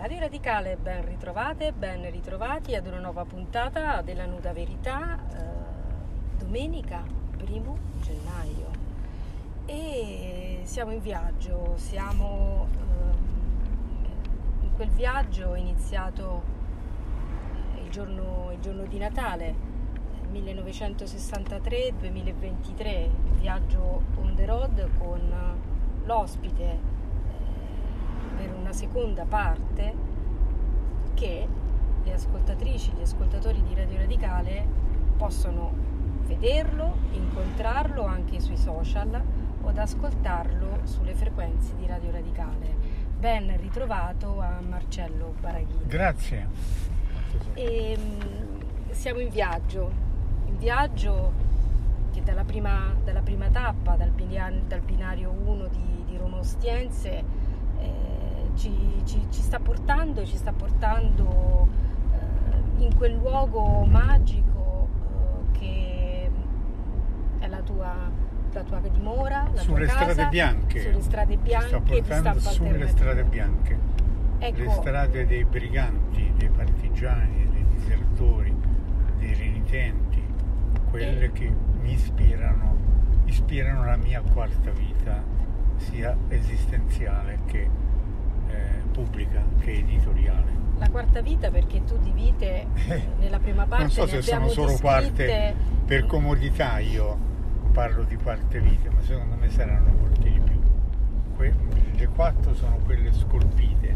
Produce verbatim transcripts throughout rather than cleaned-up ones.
Radio Radicale, ben ritrovate, ben ritrovati ad una nuova puntata della Nuda Verità, eh, domenica primo gennaio, e siamo in viaggio, siamo eh, in quel viaggio iniziato il giorno, il giorno di Natale, millenovecentosessantatré duemilaventitré, viaggio on the road con l'ospite per una seconda parte che le ascoltatrici, gli ascoltatori di Radio Radicale possono vederlo, incontrarlo anche sui social o ad ascoltarlo sulle frequenze di Radio Radicale. Ben ritrovato a Marcello Baraghini. Grazie. E, siamo in viaggio, in viaggio che dalla prima, dalla prima tappa, dal, dal binario uno di, di Roma Ostiense, eh, Ci, ci, ci sta portando, ci sta portando eh, in quel luogo magico eh, che è la tua, la tua dimora, la sulle tua casa, strade bianche, sulle strade bianche, ci sta portando sulle strade bianche, ecco, le strade dei briganti, dei partigiani, dei disertori, dei renitenti, quelle e... che mi ispirano, ispirano la mia quarta vita, sia esistenziale che pubblica che editoriale. La quarta vita, perché tu di vite nella prima parte non so se sono solo descritte... parte per comodità, io parlo di quarte vite, ma secondo me saranno molti di più. Que- le quattro sono quelle scolpite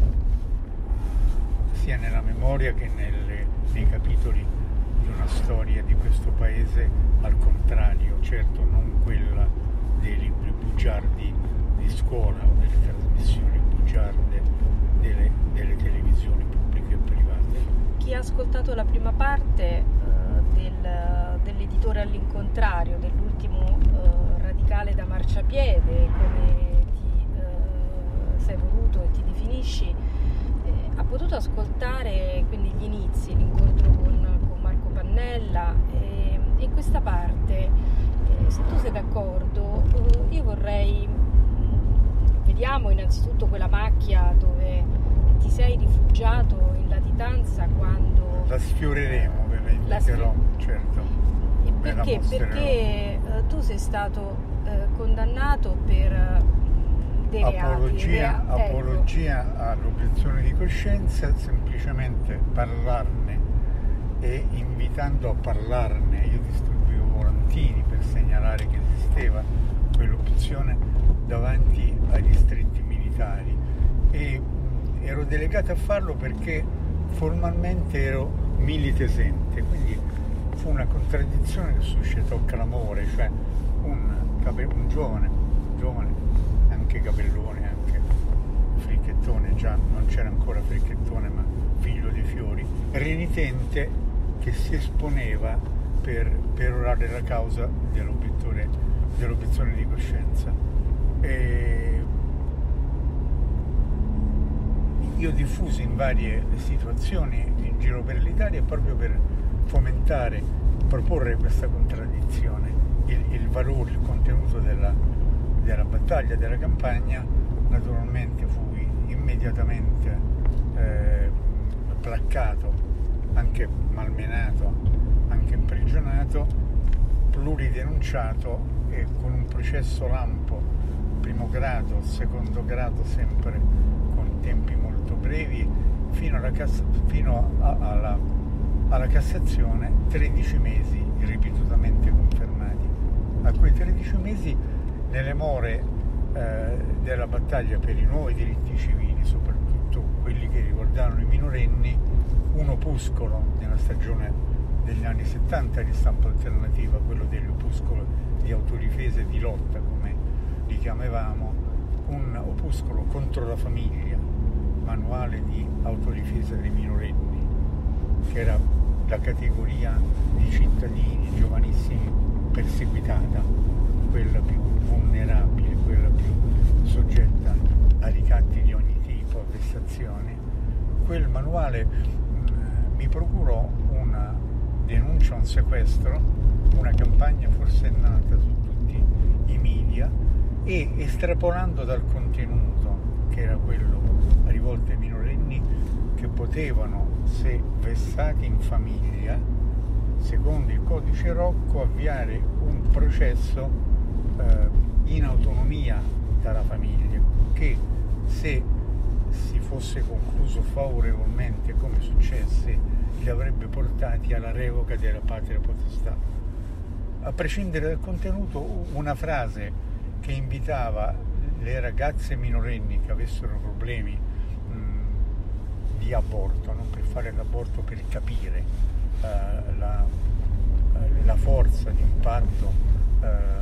sia nella memoria che nelle, nei capitoli di una storia di questo paese, al contrario, certo non quella dei libri bugiardi di scuola o delle trasmissioni bugiarde Delle, delle televisioni pubbliche e private. Chi ha ascoltato la prima parte eh, del, dell'editore all'incontrario, dell'ultimo eh, radicale da marciapiede, come ti eh, sei voluto e ti definisci, eh, ha potuto ascoltare quindi gli inizi, l'incontro con, con Marco Pannella, e in questa parte, eh, se tu sei d'accordo, eh, io vorrei vediamo innanzitutto quella macchia dove ti sei rifugiato in latitanza quando... La sfioreremo, ovviamente, la sfi... però, certo. E perché? Perché eh, tu sei stato eh, condannato per dei apologia, reati. Apologia ecco. all'obiezione di coscienza, semplicemente parlarne e invitando a parlarne. Io distribuivo volantini per segnalare che esisteva quell'opzione davanti ai distretti militari e ero delegato a farlo perché formalmente ero militesente, quindi fu una contraddizione che suscitò clamore, cioè un, un giovane, giovane, anche capellone, anche fricchettone, già non c'era ancora fricchettone ma figlio dei fiori, renitente, che si esponeva per perorare la causa dell'obiettore, dell'obiezione di coscienza. E io diffusi in varie situazioni in giro per l'Italia proprio per fomentare, proporre questa contraddizione, il, il valore, il contenuto della, della battaglia, della campagna. Naturalmente fui immediatamente eh, placcato, anche malmenato, anche imprigionato, pluridenunciato e con un processo lampo, primo grado, secondo grado, sempre con tempi molto brevi, fino alla, Cass- fino a, alla, alla Cassazione, tredici mesi ripetutamente confermati. A quei tredici mesi, nelle more eh, della battaglia per i nuovi diritti civili, soprattutto quelli che riguardavano i minorenni, un opuscolo nella stagione degli anni settanta di stampa alternativa, quello dell'opuscolo di autodifesa e di lotta, come li chiamavamo, un opuscolo contro la famiglia, manuale di autodifesa dei minorenni, che era la categoria di cittadini giovanissimi perseguitata, quella più vulnerabile, quella più soggetta a ricatti di ogni tipo, a vessazioni. Quel manuale mh, mi procurò una denuncia, un sequestro, una campagna forse nata su tutti i media, e estrapolando dal contenuto, che era quello rivolto volte minorenni che potevano, se vessati in famiglia, secondo il codice Rocco, avviare un processo eh, in autonomia dalla famiglia, che se si fosse concluso favorevolmente, come successe, li avrebbe portati alla revoca della patria potestà. A prescindere dal contenuto, una frase che invitava le ragazze minorenni che avessero problemi mh, di aborto, non per fare l'aborto, per capire uh, la, uh, la forza di impatto uh,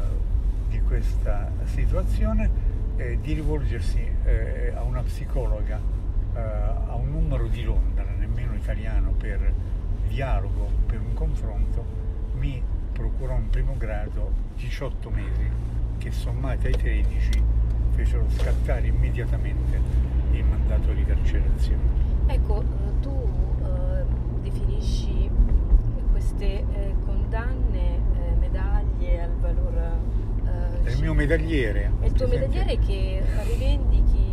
di questa situazione, eh, di rivolgersi eh, a una psicologa, eh, a un numero di Londra, nemmeno italiano, per dialogo, per un confronto, mi procurò in primo grado diciotto mesi che, sommati ai tredici, fecero scattare immediatamente il mandato di carcerazione. Ecco, tu eh, definisci queste eh, condanne eh, medaglie al valore. È il mio medagliere. È il tuo medagliere che rivendichi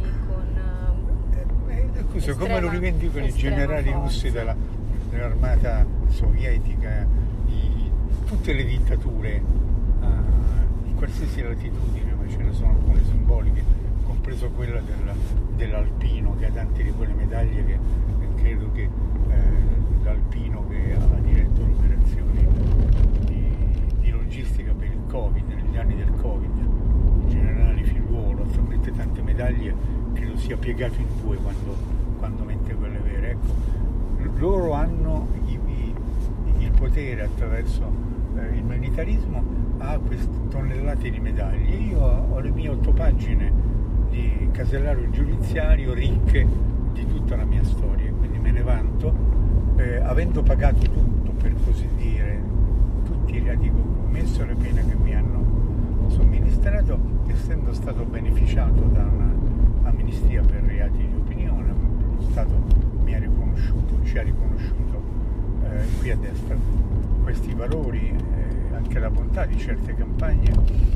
con eh, eh, scusa, estrema, come lo rivendicano i generali forza. russi della, dell'armata sovietica, di tutte le dittature uh, in qualsiasi latitudine, ma ce ne sono alcune simboliche, compreso quella della, dell'alpino, che ha tante di quelle medaglie, che credo che eh, l'alpino che ha diretto le operazioni di, di logistica per il Covid, negli anni del Covid, il generale Figliuolo, attualmente tante medaglie, credo sia piegato in due quando, quando mette quelle vere. Ecco, loro hanno i, i, il potere attraverso eh, il militarismo a queste tonnellate di medaglie. Io ho, ho le mie otto pagine di casellario giudiziario ricche di tutta la mia storia, quindi me ne vanto, eh, avendo pagato tutto, per così dire, tutti i reati che ho commesso, le pene che mi hanno somministrato, essendo stato beneficiato da un'amnistia per reati di opinione. Lo Stato mi ha riconosciuto, ci ha riconosciuto eh, qui a destra questi valori, eh, anche la bontà di certe campagne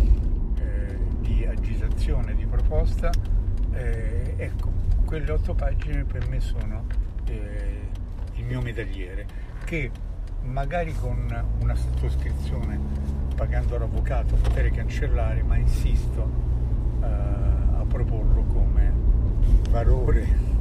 eh, di agitazione, di proposta. Eh, ecco, quelle otto pagine per me sono eh, il mio medagliere, che magari con una sottoscrizione, pagando l'avvocato, potere cancellare, ma insisto uh, a proporlo come valore,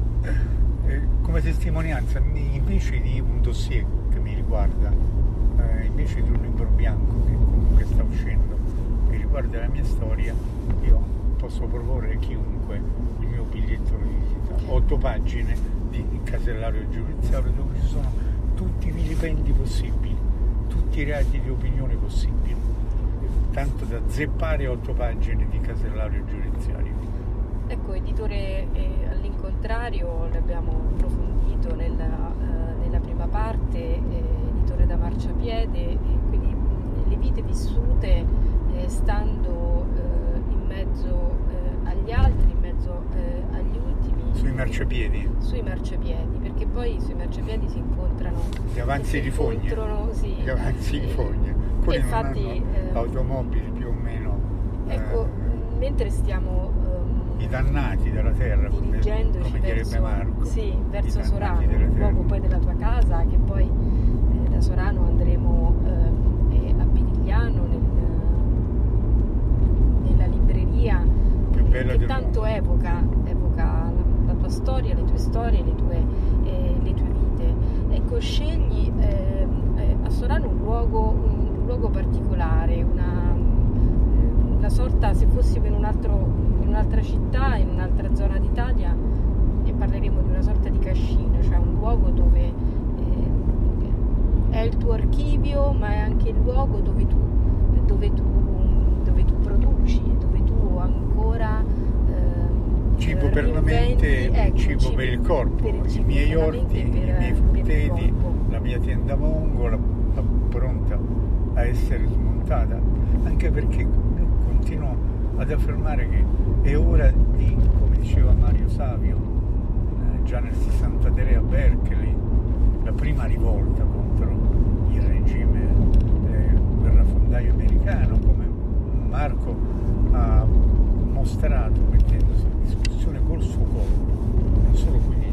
eh, come testimonianza, invece di un dossier che mi riguarda, eh, invece di un libro bianco che comunque sta uscendo, che riguarda la mia storia. Io posso proporre a chiunque il mio biglietto di visita, otto pagine di casellario giudiziario dove ci sono tutti i vilipendi possibili, tutti i reati di opinione possibili, tanto da zeppare otto pagine di casellario giudiziario. Ecco, editore eh, all'incontrario, l'abbiamo approfondito nella, eh, nella prima parte, eh, editore da marciapiede, e quindi mh, le vite vissute eh, stando eh, in mezzo eh, agli altri, in mezzo eh, agli ultimi. Sui marciapiedi? Sui marciapiedi, perché poi sui marciapiedi si incontrano gli avanzi di Fogna. Sì, gli avanzi di Fogna. Quelli infatti, non hanno eh, automobili più o meno. Ecco, eh, mentre stiamo um, i dannati della terra, come, come direbbe verso, Marco. Sì, verso Sorano, il luogo poi della tua casa, che poi eh, da Sorano andremo eh, a Pitigliano, nel, nella libreria più bella che del tanto mondo. evoca, evoca la, la tua storia, le tue storie, le tue, eh, le tue vite. Ecco, scegli eh, eh, a Sorano un luogo, un luogo particolare, una, una sorta, se fossimo in, un altro, in un'altra città, in un'altra zona d'Italia, e parleremo di una sorta di cascina, cioè un luogo dove eh, è il tuo archivio, ma è anche il luogo dove tu, dove tu, dove tu produci, dove tu ancora eh, cibo per la mente, ecco, cibo, cibo per il corpo, per il i miei orti, per, i miei frutteti, la mia tenda mongola pronta a essere smontata, anche perché continuo ad affermare che è ora di, come diceva Mario Savio eh, già nel sessantatré a Berkeley, la prima rivolta contro il regime eh, guerrafondaio americano, come Marco ha mostrato, mettendosi in discussione col suo corpo, non solo con gli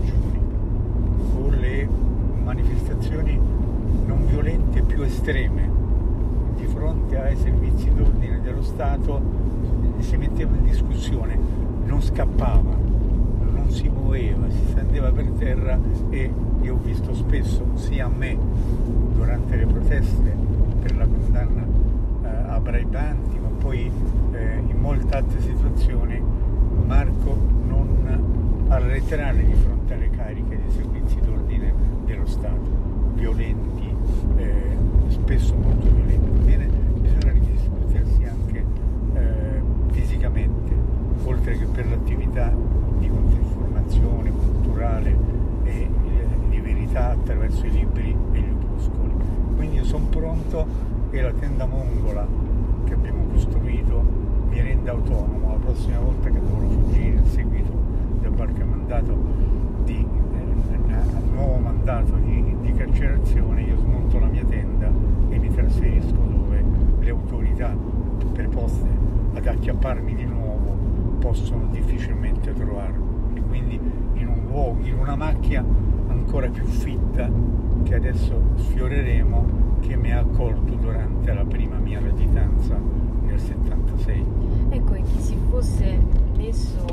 discussione non scappava, non si muoveva, si stendeva per terra, e io ho visto spesso, sia a me durante le proteste per la condanna eh, a Braibanti, ma poi eh, in molte altre situazioni, Marco non arretrare di fronte alle cariche dei servizi d'ordine dello Stato, violenti, eh, spesso molto violenti. Viene, bisogna ridiscutersi anche eh, fisicamente, oltre che per l'attività di controinformazione culturale e di verità attraverso i libri e gli opuscoli. Quindi io sono pronto, e la tenda mongola che abbiamo costruito mi rende autonomo. La prossima volta che dovrò fuggire a seguito da qualche mandato di eh, nuovo mandato di, di carcerazione, io smonto la mia tenda e mi trasferisco dove le autorità preposte ad acchiapparmi di nuovo possono difficilmente trovarmi, e quindi in un luogo, in una macchia ancora più fitta che adesso sfioreremo, che mi ha accolto durante la prima mia latitanza nel settantasei. Ecco, e chi si fosse messo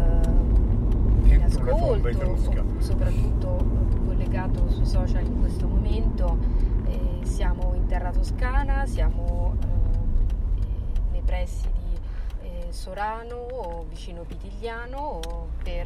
eh, in ascolto, o soprattutto collegato sui social in questo momento, eh, siamo in terra toscana, siamo eh, nei pressi di eh, Sorano, vicino Pitigliano, per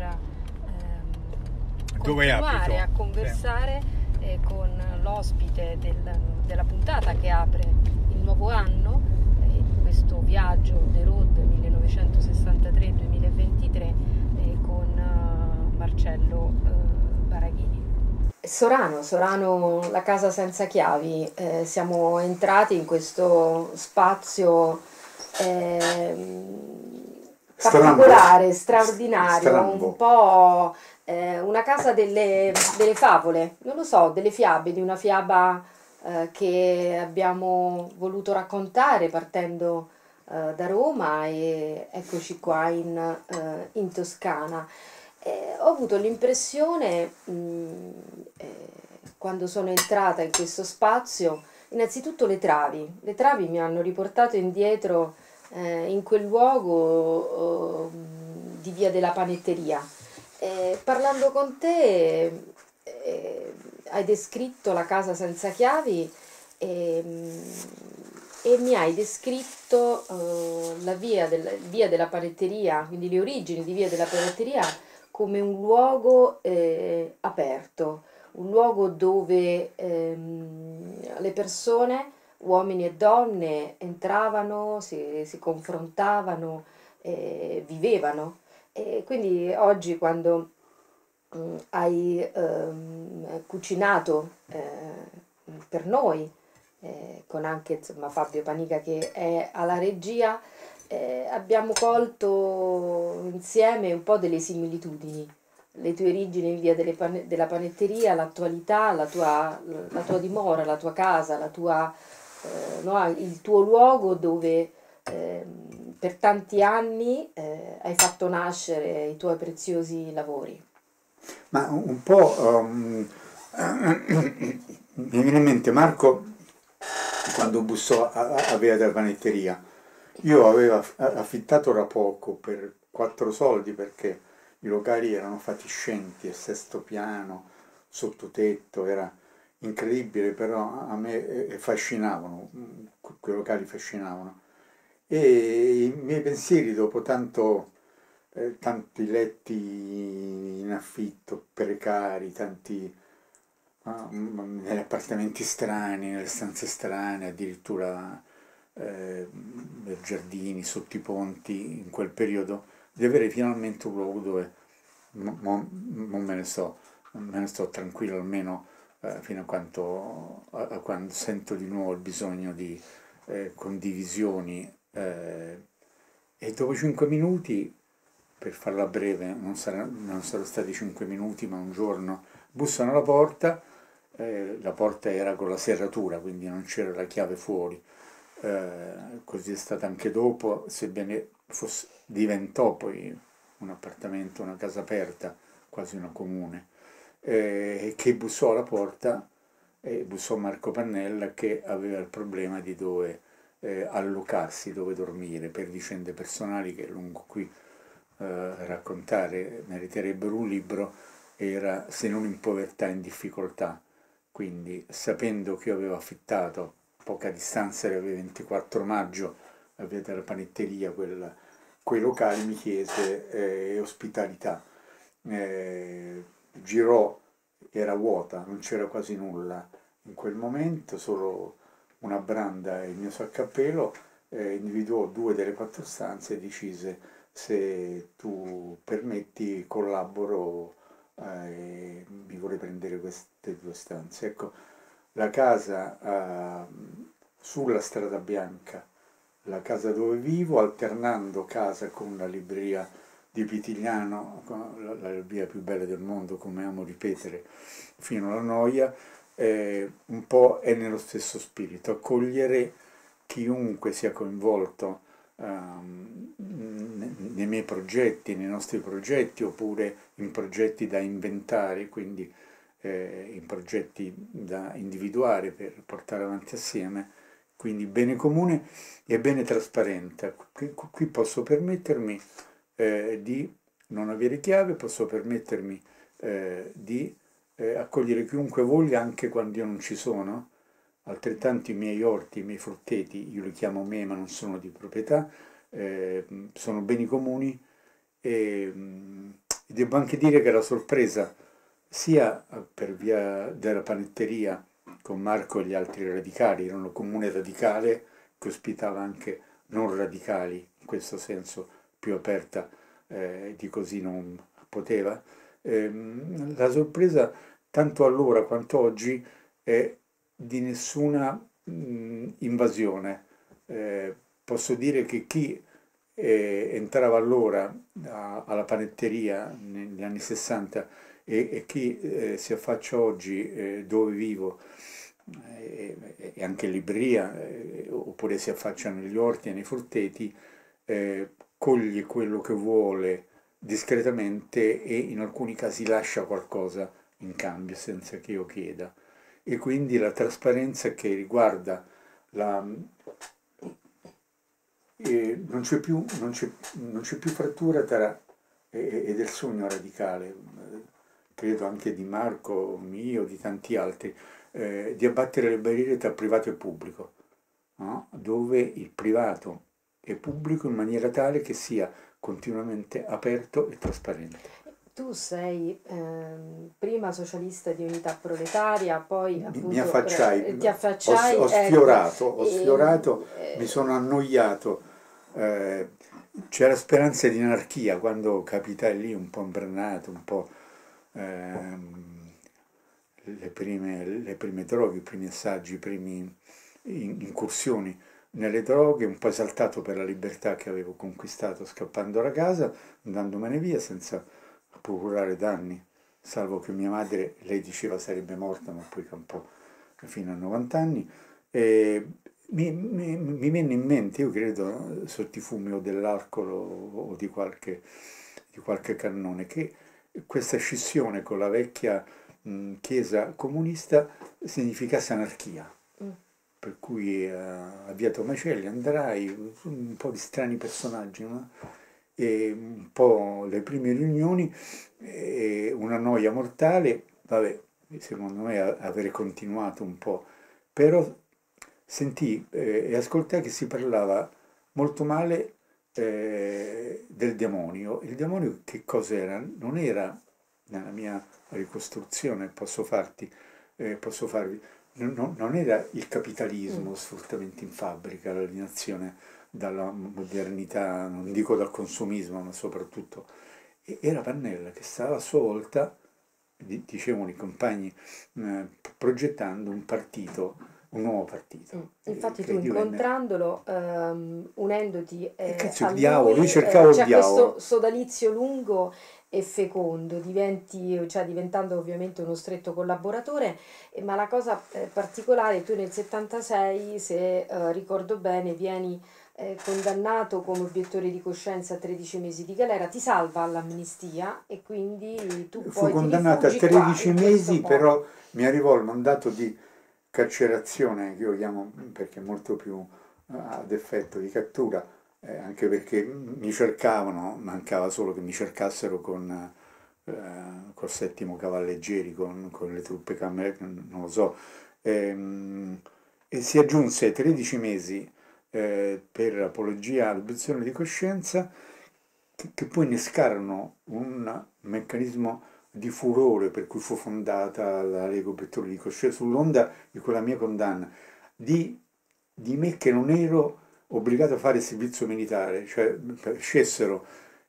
ehm, continuare a conversare sì. eh, con l'ospite del, della puntata che apre il nuovo anno eh, di questo viaggio The Road millenovecentosessantatré duemilaventitré eh, con uh, Marcello uh, Baraghini. Sorano, Sorano, la casa senza chiavi. Eh, siamo entrati in questo spazio eh, particolare, straordinario, Strambo. un po' eh, una casa delle, delle favole, non lo so, delle fiabe, di una fiaba eh, che abbiamo voluto raccontare partendo eh, da Roma, e eccoci qua in, eh, in Toscana. Eh, ho avuto l'impressione, mh, eh, quando sono entrata in questo spazio, innanzitutto le travi. Le travi mi hanno riportato indietro eh, in quel luogo eh, di Via della Panetteria. Eh, parlando con te eh, hai descritto la casa senza chiavi e, e mi hai descritto eh, la via, del, via della Panetteria, quindi le origini di Via della Panetteria, come un luogo eh, aperto, un luogo dove ehm, le persone, uomini e donne, entravano, si, si confrontavano, eh, vivevano. E quindi oggi, quando mh, hai ehm, cucinato eh, per noi, eh, con anche insomma, Fabio Panica che è alla regia, Eh, abbiamo colto insieme un po' delle similitudini, le tue origini in Via delle Pane- della Panetteria, l'attualità, la tua, la tua dimora, la tua casa, la tua, eh, no, il tuo luogo dove eh, per tanti anni eh, hai fatto nascere i tuoi preziosi lavori. Ma un po' um, mi viene in mente Marco quando bussò a, a Via della Panetteria. Io avevo affittato da poco per quattro soldi, perché i locali erano fatiscenti, a sesto piano, sottotetto, era incredibile, però a me affascinavano, quei locali affascinavano. E i miei pensieri, dopo tanto, eh, tanti letti in affitto, precari, tanti ah, negli appartamenti strani, nelle stanze strane, addirittura Eh, giardini, sotto i ponti, in quel periodo, di avere finalmente un luogo dove non me ne sto, me ne sto tranquillo, almeno eh, fino a, quanto, a, a quando sento di nuovo il bisogno di eh, condivisioni. Eh, e dopo cinque minuti, per farla breve, non, sarà, non saranno stati cinque minuti, ma un giorno, bussano alla porta, eh, la porta era con la serratura, quindi non c'era la chiave fuori. Eh, così è stato anche dopo, sebbene fosse, diventò poi un appartamento, una casa aperta, quasi una comune, eh, che bussò alla porta, e bussò Marco Pannella, che aveva il problema di dove eh, allocarsi, dove dormire, per vicende personali che lungo qui eh, raccontare, meriterebbero un libro, era Se non in povertà, in difficoltà. Quindi, sapendo che io avevo affittato a poca distanza dalla via ventiquattro maggio, a via della Panetteria, quel, quei locali, mi chiese eh, ospitalità. Eh, girò, era vuota, non c'era quasi nulla in quel momento, solo una branda e il mio sacco a pelo, eh, individuò due delle quattro stanze e decise: se tu permetti collaboro, eh, mi vorrei prendere queste due stanze. Ecco, la casa eh, sulla Strada Bianca, la casa dove vivo, alternando casa con la libreria di Pitigliano, la, la libreria più bella del mondo, come amo ripetere fino alla noia, eh, un po' è nello stesso spirito, accogliere chiunque sia coinvolto um, nei miei progetti, nei nostri progetti, oppure in progetti da inventare, quindi eh, in progetti da individuare per portare avanti assieme. Quindi bene comune e bene trasparente. Qui, qui posso permettermi eh, di non avere chiave, posso permettermi eh, di eh, accogliere chiunque voglia anche quando io non ci sono. Altrettanto i miei orti, i miei frutteti, io li chiamo me ma non sono di proprietà, eh, sono beni comuni e mh, devo anche dire che la sorpresa sia per via della Panetteria con Marco e gli altri radicali, era un comune radicale che ospitava anche non radicali, in questo senso più aperta eh, di così non poteva. Eh, la sorpresa tanto allora quanto oggi è di nessuna mh, invasione. Eh, posso dire che chi eh, entrava allora a, alla Panetteria negli anni sessanta e, e chi eh, si affaccia oggi eh, dove vivo e, e anche in libreria eh, oppure si affaccia negli orti e nei frutteti, eh, coglie quello che vuole discretamente e in alcuni casi lascia qualcosa in cambio senza che io chieda. E quindi la trasparenza che riguarda la... Eh, non c'è più, non c'è, non c'è più frattura tra e, e del sogno radicale, eh, credo anche di Marco, mio, di tanti altri, eh, di abbattere le barriere tra privato e pubblico, no? Dove il privato è pubblico in maniera tale che sia continuamente aperto e trasparente. Tu sei ehm, prima socialista di Unità Proletaria, poi appunto mi affacciai, eh, ti affacciai, ho, ho ecco, sfiorato, ho e, sfiorato, eh, mi sono annoiato, eh, c'era speranza di anarchia quando capitai lì un po' imbranato, un po' ehm, le, prime, le prime droghe, i primi assaggi, i primi incursioni nelle droghe, un po' esaltato per la libertà che avevo conquistato scappando da casa, andandomene via senza procurare danni, salvo che mia madre, lei diceva sarebbe morta, ma poi campò fino a novanta anni. E mi, mi, mi venne in mente, io credo, sotto i fumi o dell'alcol o di qualche, di qualche cannone, che questa scissione con la vecchia mh, chiesa comunista significasse anarchia. mm. Per cui uh, a Via Tomacelli andrai, un po' di strani personaggi, no? E un po' le prime riunioni, e una noia mortale, vabbè, secondo me avere continuato un po', però sentì eh, e ascoltai che si parlava molto male eh, del demonio. Il demonio che cos'era? Non era, nella mia ricostruzione, posso farti, eh, posso farvi, non, non era il capitalismo, Mm. sfruttamento in fabbrica, l'alienazione dalla modernità, non dico dal consumismo, ma soprattutto era Pannella che stava a sua volta, dicevano i compagni, eh, progettando un partito, un nuovo partito. Mm. Infatti eh, tu divenne... incontrandolo, ehm, unendoti eh, cazzo, a il diavolo, lui, lui cercava eh, il c'è diavolo. questo sodalizio lungo e fecondo, diventi, cioè diventando ovviamente uno stretto collaboratore, eh, ma la cosa eh, particolare, tu nel settantasei, se eh, ricordo bene, vieni eh, condannato come obiettore di coscienza a tredici mesi di galera, ti salva all'amnistia e quindi tu Fu poi ti condannato a rifugi qua, tredici in questo mesi, modo. però mi arrivò il mandato di carcerazione, che io chiamo perché è molto più uh, ad effetto di cattura, eh, anche perché mi cercavano, mancava solo che mi cercassero con, eh, col settimo cavalleggeri, con, con le truppe camere, non lo so. Ehm, e si aggiunse tredici mesi eh, per apologia all'obiezione di coscienza, che, che poi innescarono un meccanismo di furore per cui fu fondata la Lega Obiettori di Coscienza, sull'onda di quella mia condanna, di, di me che non ero obbligato a fare il servizio militare, cioè scelsero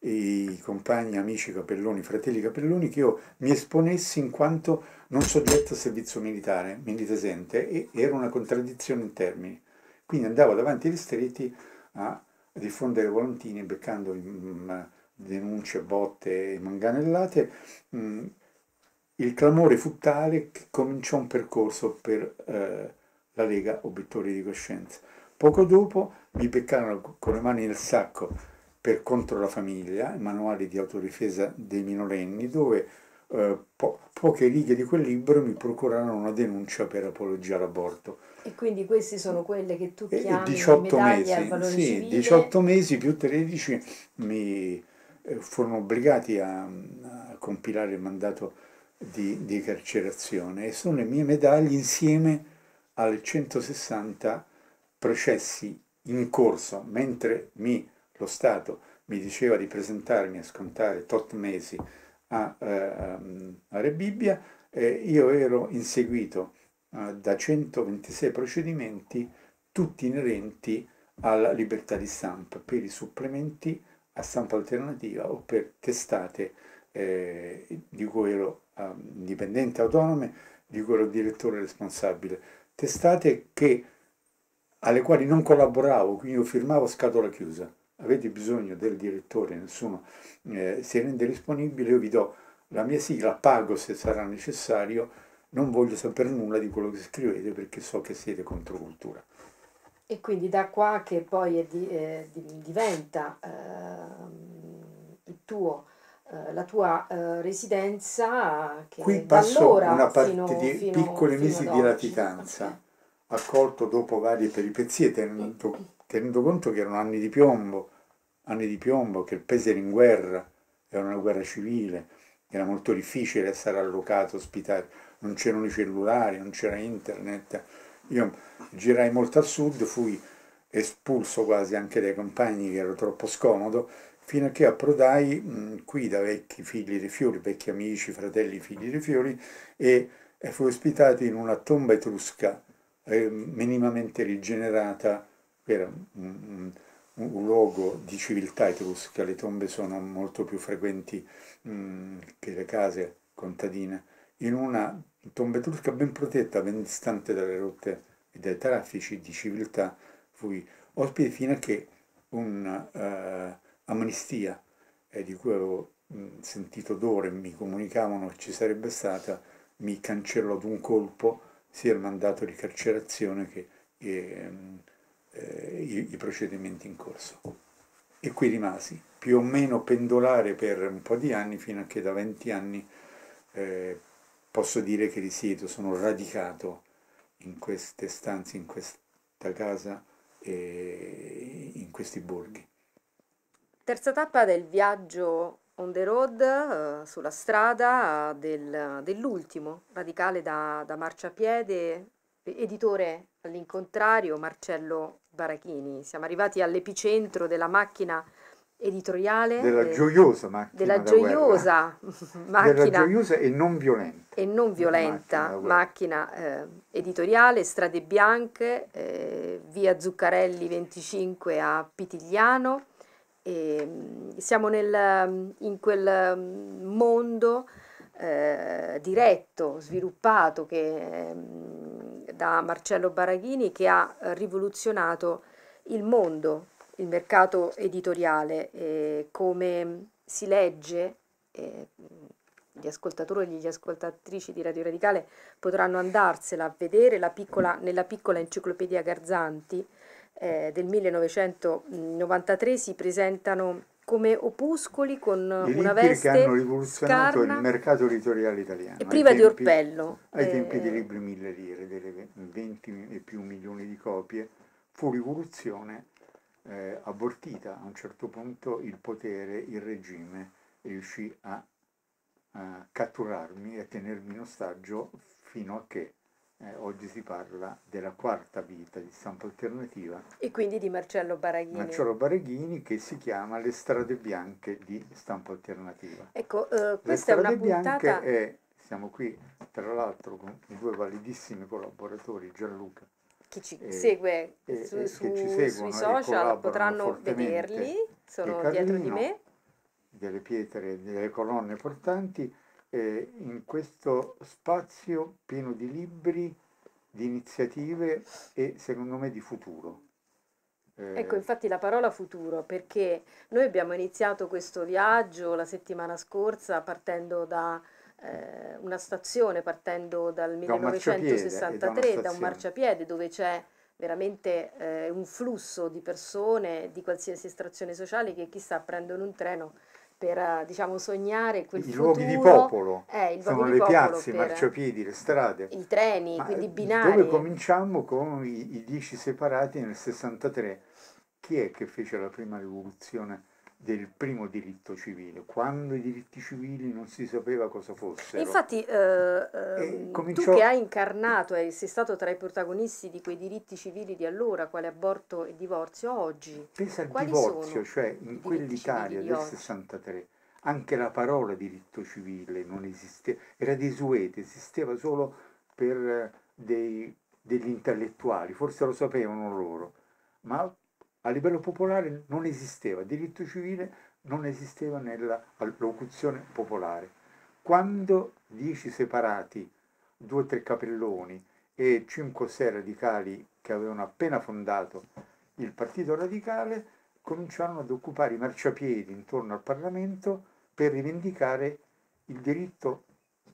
i compagni, amici Capelloni, fratelli Capelloni, che io mi esponessi in quanto non soggetto a servizio militare, militesente, e era una contraddizione in termini. Quindi andavo davanti agli stretti a diffondere volantini, beccando mh, denunce, botte e manganellate. Mh, il clamore fu tale che cominciò un percorso per eh, la Lega Obiettori di Coscienza. Poco dopo mi beccarono con le mani nel sacco per Contro la famiglia, manuali di autodifesa dei minorenni, dove eh, po- poche righe di quel libro mi procurarono una denuncia per apologia all'aborto. E quindi queste sono quelle che tu E chiami diciotto medaglie al mesi, valore sì, civile. diciotto mesi più tredici mi eh, furono obbligati a, a compilare il mandato di, di carcerazione, e sono le mie medaglie insieme alle centosessanta processi in corso, mentre mi, lo Stato mi diceva di presentarmi a scontare tot mesi a, eh, a Rebibbia, eh, io ero inseguito eh, da centoventisei procedimenti, tutti inerenti alla libertà di stampa, per i supplementi a stampa alternativa o per testate eh, di cui ero eh, indipendente, autonome, di cui ero direttore responsabile. Testate che, alle quali non collaboravo, quindi io firmavo scatola chiusa. Avete bisogno del direttore, nessuno eh, si rende disponibile, io vi do la mia sigla, pago se sarà necessario, non voglio sapere nulla di quello che scrivete perché so che siete contro cultura. E quindi da qua che poi è di, eh, di- diventa eh, il tuo, eh, la tua eh, residenza, Qui che da passo allora una parte fino, di fino, piccoli fino mesi ad di oggi. latitanza, accolto dopo varie peripezie, tenendo, tenendo conto che erano anni di piombo, anni di piombo, che il paese era in guerra, era una guerra civile, era molto difficile essere allocato, ospitato, non c'erano i cellulari, non c'era internet. Io girai molto al sud, fui espulso quasi anche dai compagni, che ero troppo scomodo, fino a che approdai mh, qui da vecchi figli di fiori, vecchi amici, fratelli figli di fiori, e, e fui ospitato in una tomba etrusca eh, minimamente rigenerata, era un, un- un luogo di civiltà etrusca. Le tombe sono molto più frequenti mh, che le case contadine, in una tomba etrusca ben protetta, ben distante dalle rotte e dai traffici di civiltà. Fui ospite fino a che un'amnistia eh, di cui avevo mh, sentito odore, mi comunicavano che ci sarebbe stata, mi cancellò d'un colpo sia il mandato di carcerazione che ehm, eh, i, i procedimenti in corso. E qui rimasi, più o meno pendolare per un po' di anni, fino a che da venti anni eh, posso dire che risiedo, sono radicato in queste stanze, in questa casa e in questi borghi. Terza tappa del viaggio on the road, eh, sulla strada del- dell'ultimo radicale da, da marciapiede, editore all'incontrario, Marcello Barachini. Siamo arrivati all'epicentro della macchina editoriale, Della eh, gioiosa macchina della da guerra, gioiosa della macchina gioiosa e non violenta e non macchina violenta da guerra. macchina eh, editoriale, Strade Bianche, eh, via Zuccarelli venticinque a Pitigliano. E, mm, siamo nel, in quel mm, mondo eh, diretto, sviluppato che, mm, da Marcello Barachini, che ha rivoluzionato il mondo, il mercato editoriale, eh, come si legge. eh, Gli ascoltatori e gli ascoltatrici di Radio Radicale potranno andarsela a vedere la piccola, nella piccola enciclopedia Garzanti eh, del millenovecentonovantatré. Si presentano come opuscoli con I una libri che hanno veste rivoluzionato il scarna mercato editoriale italiano, e ai priva di tempi, orpello. ai tempi dei Eh, libri mille lire, delle venti e più milioni di copie, fu rivoluzione eh, abortita. A un certo punto il potere, il regime riuscì a, a catturarmi e a tenermi in ostaggio fino a che eh, oggi si parla della quarta vita di Stampa Alternativa. E quindi di Marcello Baraghini. Marcello Baraghini, che si chiama Le strade bianche di Stampa Alternativa. Ecco, eh, Le questa è una strade bianche puntata... è, siamo qui tra l'altro con i due validissimi collaboratori, Gianluca, Chi ci e, segue e, su, e su, che ci sui seguono e social collaborano potranno fortemente, vederli, sono e dietro di Carlino, me. delle pietre, delle colonne portanti, eh, in questo spazio pieno di libri, di iniziative e secondo me di futuro. Eh, Ecco, infatti la parola futuro, perché noi abbiamo iniziato questo viaggio la settimana scorsa partendo da eh, una stazione, partendo dal da un marciapiede e da una millenovecentosessantatré, da un stazione. marciapiede dove c'è veramente eh, un flusso di persone di qualsiasi estrazione sociale che chissà prendono un treno per eh, diciamo sognare quel I futuro, luoghi di popolo eh, i sono luoghi le di popolo piazze, i per marciapiedi, le strade. i treni, Ma quindi eh, dove binari. cominciamo con i, i dieci separati nel sessantatré? Chi è che fece la prima rivoluzione del primo diritto civile? Quando i diritti civili non si sapeva cosa fossero. Infatti, eh, E ehm, tu cominciò- che hai incarnato e sei stato tra i protagonisti di quei diritti civili di allora, quale aborto e divorzio, oggi, Pensa al quali divorzio, sono cioè i in diritti quell'Italia civili di del oggi? sessantatré, anche la parola diritto civile non esisteva, era desueta, esisteva solo per eh, dei- degli intellettuali, forse lo sapevano loro, ma a livello popolare non esisteva, diritto civile non esisteva nella locuzione popolare. Quando dieci separati, due o tre capelloni e cinque o sei radicali che avevano appena fondato il Partito Radicale, cominciarono ad occupare i marciapiedi intorno al Parlamento per rivendicare il diritto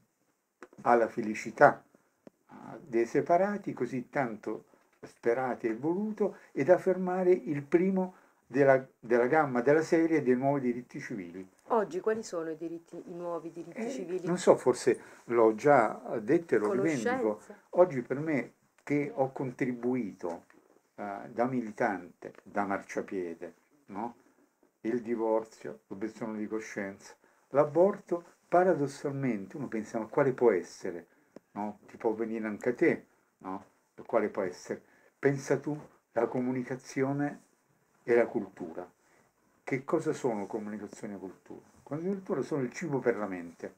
alla felicità ah, dei separati, così tanto sperati e voluto, ed affermare il primo della, della gamma, della serie dei nuovi diritti civili. Oggi quali sono i diritti, i nuovi diritti Eh, civili? non so, forse l'ho già detto e lo rivendico. Conoscenza? Oggi per me, che ho contribuito eh, da militante, da marciapiede, no? Il divorzio, l'obiezione di coscienza, l'aborto, paradossalmente uno pensa, ma quale può essere? No? Ti può venire anche a te, no? Quale può essere? Pensa tu, la comunicazione e la cultura. Che cosa sono comunicazione e cultura? Comunicazione e cultura sono il cibo per la mente.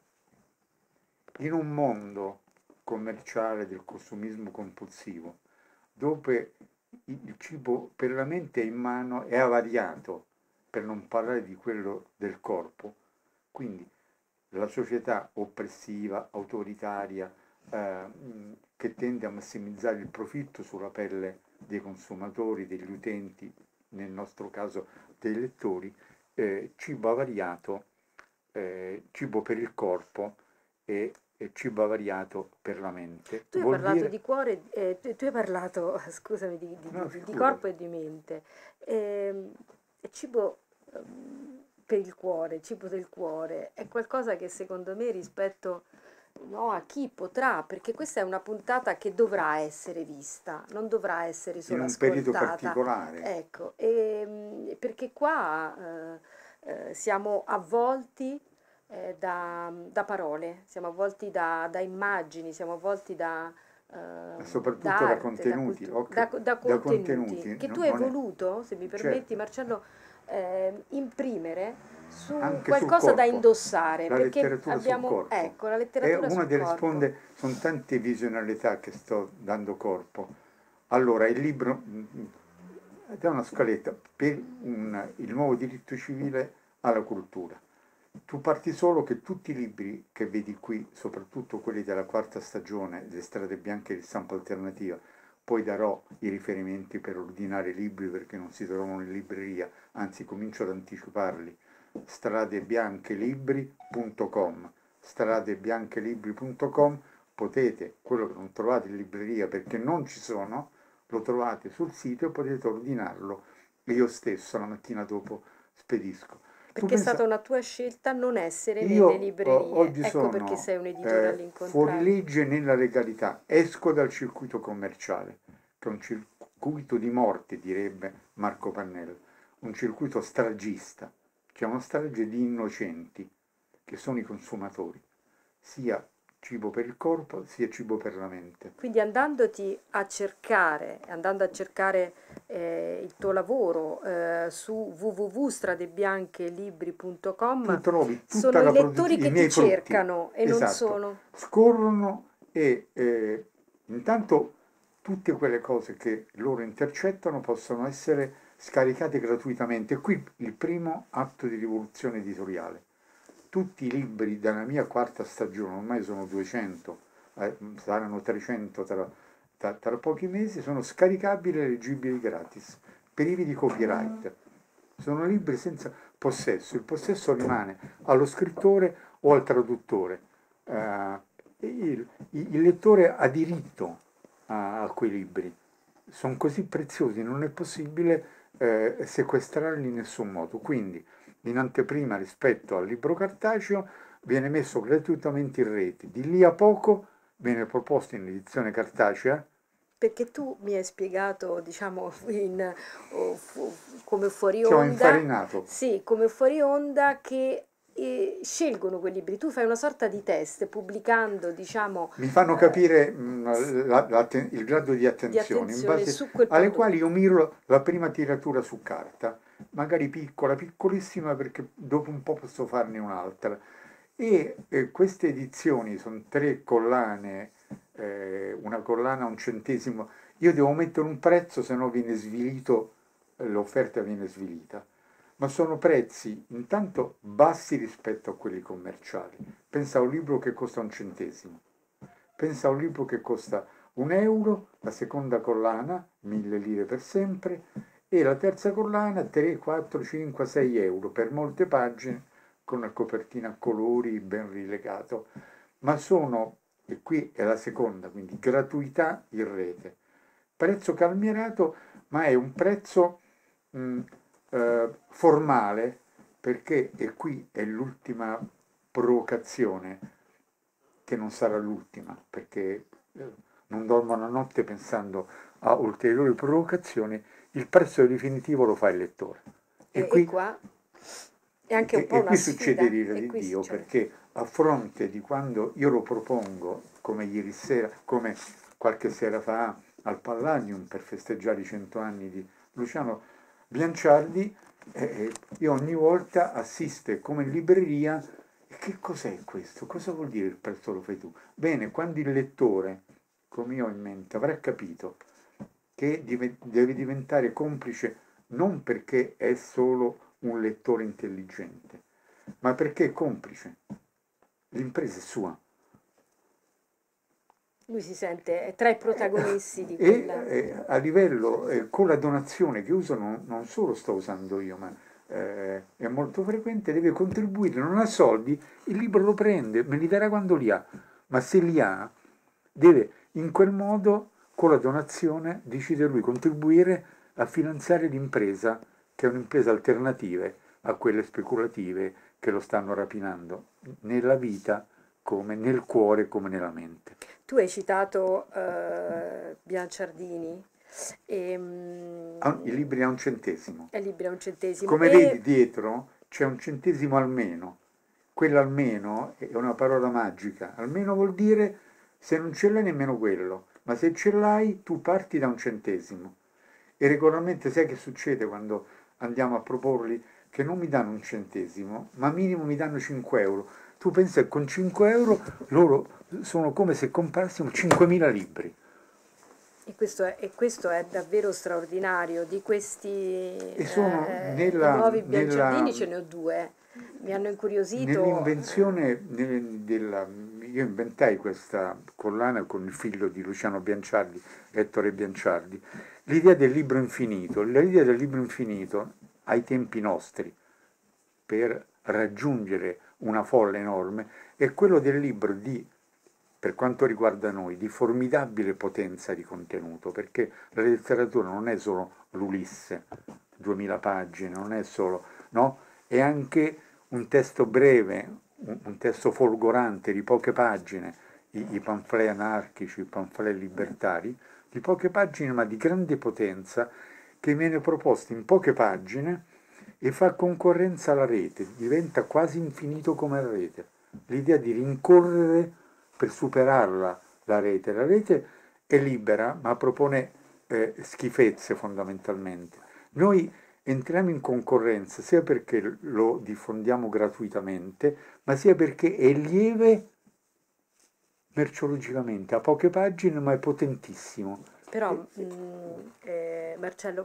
In un mondo commerciale del consumismo compulsivo, dove il cibo per la mente è in mano, è avariato, per non parlare di quello del corpo, quindi la società oppressiva, autoritaria, eh, che tende a massimizzare il profitto sulla pelle dei consumatori, degli utenti, nel nostro caso dei lettori, eh, cibo avariato, eh, cibo per il corpo e, e cibo avariato per la mente. Tu hai Vuol parlato dire- di cuore, eh, tu, tu hai parlato, scusami, di, di- No, di- di figurati. corpo e di mente. Ehm, e cibo ehm, per il cuore, cibo del cuore, è qualcosa che secondo me rispetto no, a chi potrà, perché questa è una puntata che dovrà essere vista, non dovrà essere in solo un periodo ascoltata. particolare. Ecco, ehm, perché qua eh, eh, siamo avvolti eh, da, da parole, siamo avvolti da, da immagini, siamo avvolti da, eh, Soprattutto da da arte, contenuti, da, cultu- ok, da- da da contenuti, contenuti, che no- tu hai non è- voluto, se mi permetti, Certo. Marcello, eh, imprimere su Anche qualcosa sul da corpo, indossare, la perché letteratura sul abbiamo, corpo. ecco, la È letteratura una sul delle corpo. sponde, sono tante visionalità che sto dando corpo. Allora, il libro mm, è una scaletta per un- il nuovo diritto civile alla cultura. Tu parti solo che tutti i libri che vedi qui, soprattutto quelli della quarta stagione, Le strade bianche di Stampa Alternativa, poi darò i riferimenti per ordinare libri perché non si trovano in libreria, anzi comincio ad anticiparli. stradebiancelibri punto com stradebiancelibri punto com potete, quello che non trovate in libreria perché non ci sono, lo trovate sul sito e potete ordinarlo. Io stesso la mattina dopo spedisco. Tu Perché è pensa- stata una tua scelta non essere io nelle oh, librerie. oggi Ecco sono perché sei un editore eh, all'incontrario. fuori legge nella legalità, esco dal circuito commerciale, che è un cir- circuito di morte, direbbe Marco Pannella, un circuito stragista, c'è una strage di innocenti che sono i consumatori, sia cibo per il corpo sia cibo per la mente. Quindi andandoti a cercare, andando a cercare eh, il tuo lavoro eh, su w w w punto stradebianchelibri punto com, Tu trovi tutta sono la i lettori produzione, che i miei ti frutti. cercano e non Esatto. sono... Scorrono e eh, intanto tutte quelle cose che loro intercettano possono essere scaricate gratuitamente. Qui il primo atto di rivoluzione editoriale. Tutti i libri della mia quarta stagione, ormai sono duecento, eh, saranno trecento tra, tra, tra pochi mesi, sono scaricabili e leggibili gratis, privi di copyright. Sono libri senza possesso, il possesso rimane allo scrittore o al traduttore. Uh, il, il lettore ha diritto a, a quei libri, sono così preziosi, non è possibile eh, sequestrarli in nessun modo. Quindi, in anteprima rispetto al libro cartaceo, viene messo gratuitamente in rete. Di lì a poco viene proposto in edizione cartacea. Perché tu mi hai spiegato, diciamo, in, oh, fu, come fuori Ci ho onda, infarinato. sì, come fuori onda che eh, scelgono quei libri. Tu fai una sorta di test pubblicando, diciamo, Mi fanno eh, capire mh, la, la, il grado di attenzione, di in attenzione base su quel alle prodotto. quali io miro la prima tiratura su carta, magari piccola, piccolissima, perché dopo un po' posso farne un'altra. E eh, queste edizioni sono tre collane, eh, una collana a un centesimo. Io devo mettere un prezzo, se no viene svilito, eh, l'offerta viene svilita. Ma sono prezzi intanto bassi rispetto a quelli commerciali. Pensa a un libro che costa un centesimo. Pensa a un libro che costa un euro, la seconda collana, mille lire per sempre, e la terza collana tre, quattro, cinque, sei euro per molte pagine, con una copertina a colori ben rilegato. Ma sono, e qui è la seconda, quindi gratuità in rete. Prezzo calmierato, ma è un prezzo mh, eh, formale, perché, e qui è l'ultima provocazione, che non sarà l'ultima, perché eh, non dormo la notte pensando a ulteriori provocazioni, il prezzo definitivo lo fa il lettore. E, E, qui, e qua è anche un e, po' e una qui sfida. succede l'ira E di qui Dio, succede. perché a fronte di quando io lo propongo, come ieri sera, come qualche sera fa al Palladium per festeggiare i cento anni di Luciano Bianciardi, eh, io ogni volta assiste come in libreria. Che cos'è questo? Cosa vuol dire il prezzo lo fai tu? Bene, quando il lettore, come io ho in mente, avrà capito che deve diventare complice non perché è solo un lettore intelligente, ma perché è complice. L'impresa è sua. Lui si sente tra i protagonisti di E quella... eh, a livello, eh, con la donazione che uso, non, non solo sto usando io, ma eh, è molto frequente, deve contribuire, non ha soldi, il libro lo prende, me li darà quando li ha, ma se li ha, deve in quel modo, con la donazione, decide lui contribuire a finanziare l'impresa, che è un'impresa alternativa a quelle speculative che lo stanno rapinando nella vita, come nel cuore, come nella mente. Tu hai citato uh, Bianciardini. E, um, I libri a un centesimo. I libri a un centesimo. Come e... vedi dietro c'è un centesimo almeno. Quello almeno è una parola magica. Almeno vuol dire se non ce l'hai nemmeno quello, ma se ce l'hai tu parti da un centesimo. E regolarmente sai che succede quando andiamo a proporli? Che non mi danno un centesimo, ma minimo mi danno cinque euro. Tu pensi che con cinque euro loro sono come se comprassimo cinquemila libri. E questo, è, e questo è davvero straordinario. Di questi e sono eh, nella, nuovi Bianciardini nella, ce ne ho due. Mi hanno incuriosito. Nell'invenzione della, io inventai questa collana con il figlio di Luciano Bianciardi, Ettore Bianciardi, l'idea del libro infinito. L'idea del libro infinito ai tempi nostri, per raggiungere una folla enorme, è quello del libro di, per quanto riguarda noi, di formidabile potenza di contenuto, perché la letteratura non è solo l'Ulisse, duemila pagine, non è solo, no? È anche un testo breve, un, un testo folgorante di poche pagine, i, i pamphlet anarchici, i pamphlet libertari, di poche pagine ma di grande potenza, che viene proposto in poche pagine e fa concorrenza alla rete, diventa quasi infinito come la rete. L'idea di rincorrere per superarla la rete. La rete è libera ma propone eh, schifezze fondamentalmente. Noi entriamo in concorrenza sia perché lo diffondiamo gratuitamente, ma sia perché è lieve merceologicamente, ha poche pagine ma è potentissimo. Però, mh, eh, Marcello,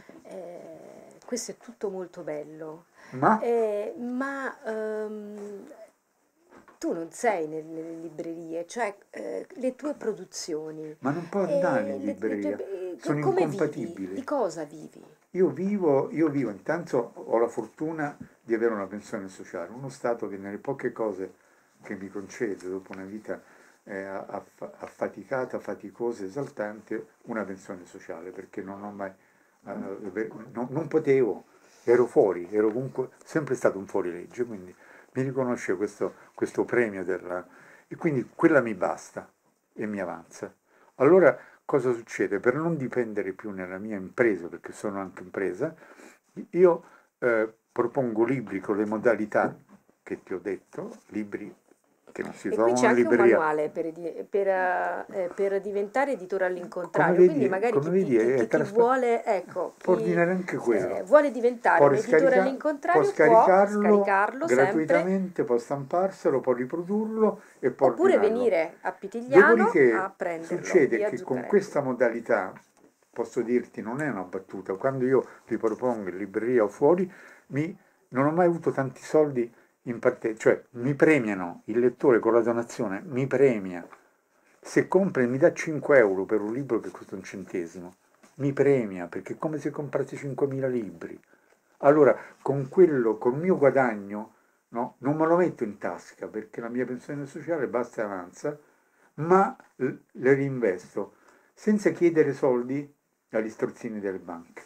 eh, questo è tutto molto bello, Ma eh, ma ehm, tu non sei nel- nelle librerie, cioè eh, le tue produzioni, Ma non può andare eh, in le- le tue- libreria, eh, sono come vivi? incompatibili. Di cosa vivi? Io vivo, io vivo, intanto ho la fortuna di avere una pensione sociale, uno Stato che nelle poche cose che mi concede dopo una vita eh, aff- affaticata, faticosa, esaltante, una pensione sociale, perché non ho mai, eh, non, non potevo, ero fuori, ero comunque sempre stato un fuorilegge, quindi mi riconosce questo, questo premio della, e quindi quella mi basta e mi avanza. Allora cosa succede? Per non dipendere più nella mia impresa, perché sono anche impresa, io eh, propongo libri con le modalità che ti ho detto, libri che non si E qui c'è trovano in anche un libreria. manuale per, edi- per, eh, per diventare editore Come all'incontrario, quindi vedi, magari come chi, vedi chi- è chi- chi traspa- vuole, ecco, può chi ordinare anche quello. eh, vuole diventare Può un editore riscarica- può all'incontrario può scaricarlo scaricarlo sempre, gratuitamente, può stamparselo, può riprodurlo e può oppure ordinarlo. venire a Pitigliano a Dopodiché prenderlo, succede via che con Zuccarelli. questa modalità, posso dirti, non è una battuta, quando io li propongo in libreria o fuori, mi, non ho mai avuto tanti soldi in parte, cioè mi premiano, il lettore con la donazione mi premia. Se compra e mi dà cinque euro per un libro che costa un centesimo, mi premia, perché è come se comprassi cinquemila libri. Allora, con quello, col mio guadagno, no, non me lo metto in tasca, perché la mia pensione sociale basta e avanza, ma l- le reinvesto senza chiedere soldi agli strozzini delle banche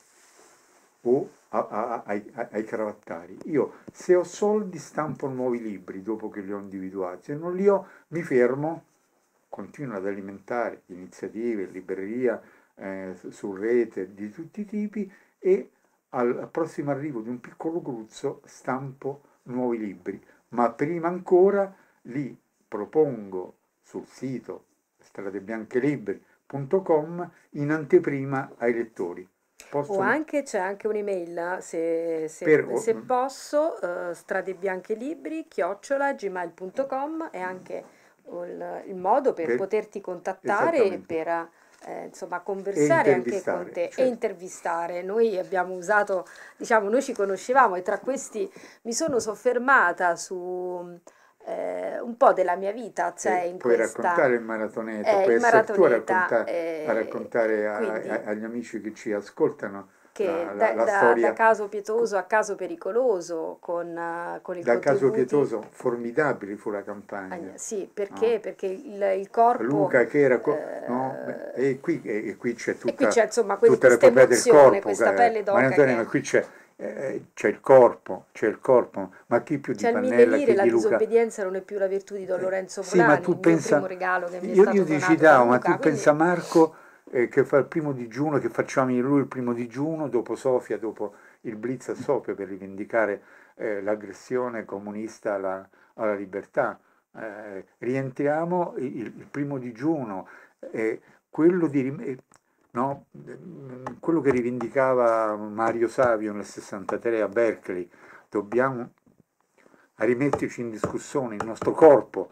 o a- a- ai, ai- ai cravattari. Io se ho soldi stampo nuovi libri dopo che li ho individuati, se non li ho mi fermo, continuo ad alimentare iniziative, libreria, eh, su rete di tutti i tipi e al, al prossimo arrivo di un piccolo gruzzo stampo nuovi libri, ma prima ancora li propongo sul sito stradebianche punto com in anteprima ai lettori. O Possono anche c'è anche un'email, se, se- per se posso, eh, stradebiancheribri, chiocciola, gmail punto com è anche il, il modo per per- poterti contattare e esattamente, per eh, insomma e conversare anche con intervistare, te e certo. intervistare. Noi abbiamo usato, diciamo, noi ci conoscevamo e tra questi mi sono soffermata su eh, un po' della mia vita, c'è E in puoi questa raccontare il maratoneta, eh, puoi il essere tu a maratoneta, raccontare, a, eh, raccontare a- quindi a- agli amici che ci ascoltano che la, la- da, la da- da storia. caso pietoso a caso pericoloso con, eh, con il Da caso contributi. pietoso, formidabile fu la Ah, campagna, sì, perché? no? Perché il, il corpo... Luca che era, co- no? Beh, eh, E qui, e qui c'è e qui tutta, c'è insomma que- tutta questa l'epopea del emozione, corpo, questa eh, pelle Maria d'oca Antonia, ma che... qui c'è, eh, c'è il corpo, c'è il corpo, ma chi più di C'è il mille Pannella, lire, chi la di Luca? disobbedienza non è più la virtù di Don Eh, Lorenzo sì, ma Volani, tu il mio primo pensa, regalo che mi è io, stato io ti donato da citavo, ma Luca, tu quindi pensa Marco eh, che fa il primo digiuno, che facciamo io e lui il primo digiuno, dopo Sofia, dopo il blitz a Sofia per rivendicare eh, l'aggressione comunista alla, alla libertà. Eh, rientriamo il, il primo digiuno, eh, quello di... rim- eh, no, mm, quello che rivendicava Mario Savio nel sessantatré a Berkeley, dobbiamo rimetterci in discussione il nostro corpo,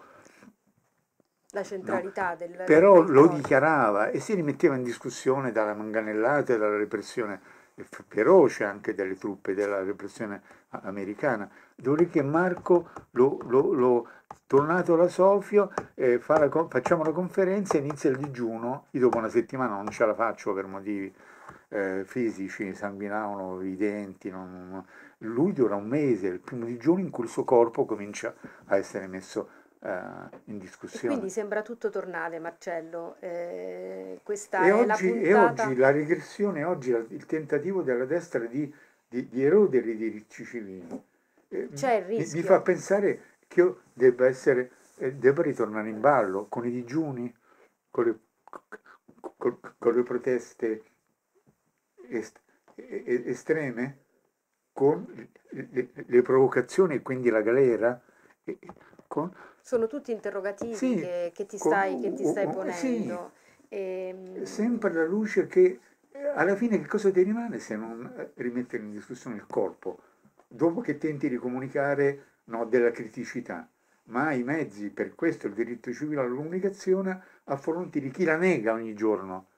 la no? centralità del, Però del lo corpo. dichiarava e si rimetteva in discussione dalla manganellata e dalla repressione feroce anche delle truppe della repressione a- americana. Dopodiché Marco, lo, lo- lo- tornato alla Sofia, eh, fa la co- facciamo la conferenza, inizia il digiuno, io dopo una settimana non ce la faccio per motivi eh, fisici, sanguinavano i denti, non- non- lui dura un mese, il primo digiuno in cui il suo corpo comincia a essere messo eh, in E discussione. quindi sembra tutto tornare, Marcello. Eh, questa E è la oggi, e puntata. oggi la regressione, oggi la- il tentativo della destra di, di, di erodere i diritti civili eh, C'è il mi, mi fa rischio. pensare che io debba essere, eh, debba ritornare in ballo con i digiuni, con le, con, con le proteste est, estreme, con le, le, le provocazioni e quindi la galera, con, sono tutti interrogativi sì, che, che, ti con, stai, che ti stai sì, ponendo. E, sempre alla luce che alla fine che cosa ti rimane se non rimettere in discussione il corpo, dopo che tenti di comunicare, no, della criticità, ma hai i mezzi, per questo il diritto civile alla comunicazione, a fronte di chi la nega ogni giorno,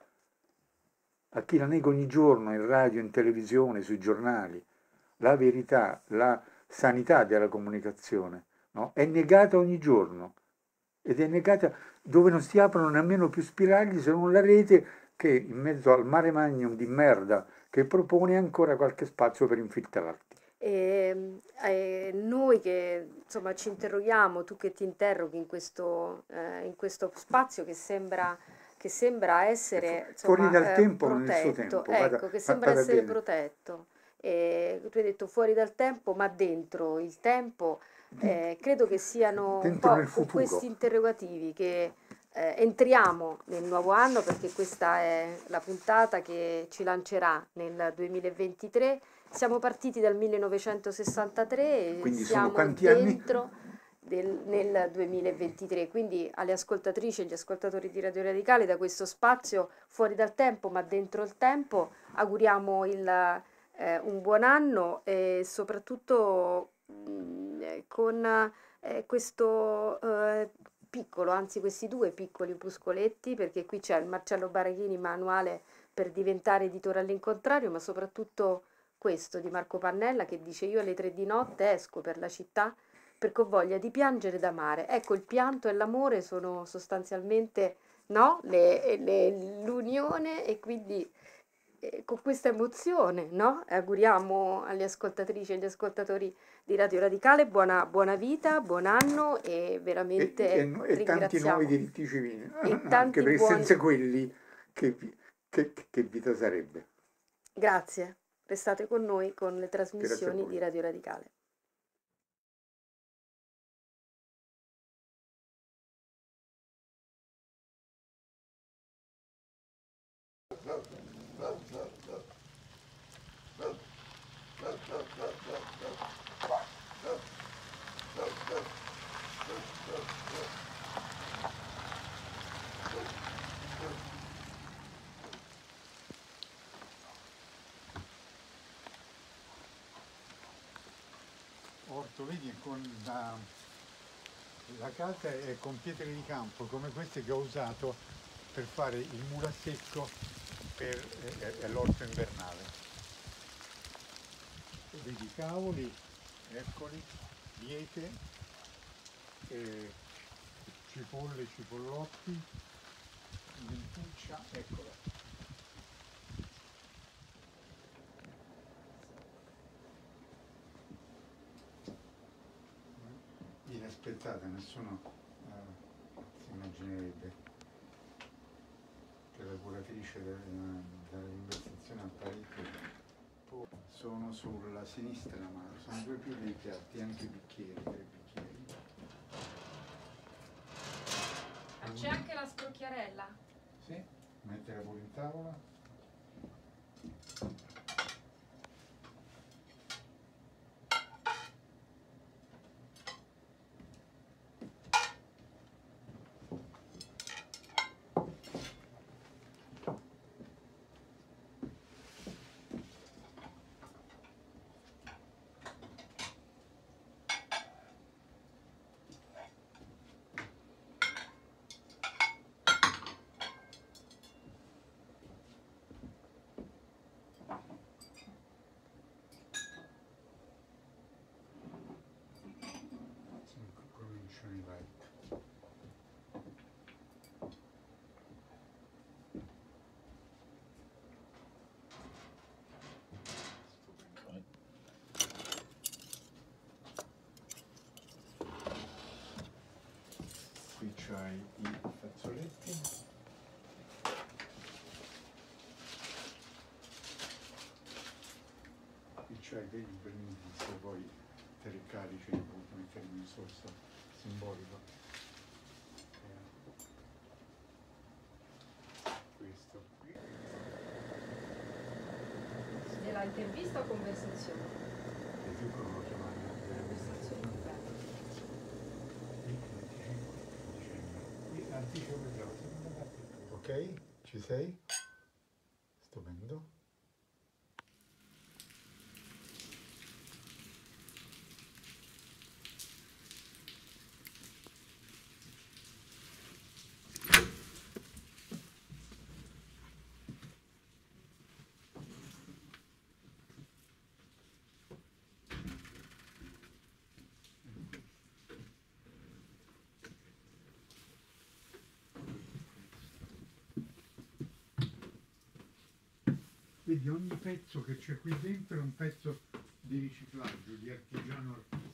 a chi la nega ogni giorno in radio, in televisione, sui giornali. La verità, la sanità della comunicazione, no, è negata ogni giorno, ed è negata dove non si aprono nemmeno più spiragli se non la rete, che in mezzo al mare magnum di merda che propone ancora qualche spazio per infiltrarti. E, e noi che insomma ci interroghiamo, tu che ti interroghi in questo, eh, in questo spazio che sembra, che sembra essere insomma, fuori dal eh, tempo, protetto, nel suo tempo, ecco, vada, che sembra vada essere bene. protetto. E tu hai detto fuori dal tempo, ma dentro il tempo, eh, credo che siano un Dentro nel po' con futuro. questi interrogativi che eh, entriamo nel nuovo anno, perché questa è la puntata che ci lancerà nel duemilaventitré. Siamo partiti dal millenovecentosessantatré e Quindi sono siamo quanti anni? dentro del, nel duemilaventitré, quindi alle ascoltatrici e agli ascoltatori di Radio Radicale, da questo spazio fuori dal tempo ma dentro il tempo, auguriamo il, eh, un buon anno e soprattutto mh, eh, con eh, questo eh, piccolo, anzi questi due piccoli opuscoletti, perché qui c'è il Marcello Barachini manuale per diventare editore all'incontrario, ma soprattutto questo di Marco Pannella che dice: io alle tre di notte esco per la città perché ho voglia di piangere e d'amare. Ecco, il pianto e l'amore sono sostanzialmente, no? Le- le- l'unione, e quindi eh, con questa emozione, no? Auguriamo alle ascoltatrici e agli ascoltatori di Radio Radicale buona, buona vita, buon anno e E, veramente e, e tanti nuovi ringraziamo. diritti civili, E anche tanti perché buoni... senza quelli che, che, che vita sarebbe? Grazie, restate con noi con le Grazie a trasmissioni voi. di Radio Radicale. Orto, vedi, con la, la casa è con pietre di campo come queste che ho usato per fare il muro a secco per eh, eh, l'orto invernale. E vedi cavoli, eccoli, biete, eh, cipolle, cipollotti, lenticcia, eccola. Inaspettata, nessuno eh, si immaginerebbe che la curatrice del- dell'investizione apparecchio sono sulla sinistra, ma sono due più dei piatti, anche i bicchieri, tre bicchieri. C'è anche la scrocchiarella. Sì, mettere pure in tavola. Cominciano i light. Qui c'hai i fazzoletti. Qui c'hai dei brindisi, se vuoi te li carici, li puoi mettere in un sorso simbolico. Eh, questo la intervista o conversazione? Conversazione, bene. Ok, ci sei? Stupendo. Vedi, ogni pezzo che c'è qui dentro è un pezzo di riciclaggio, di artigiano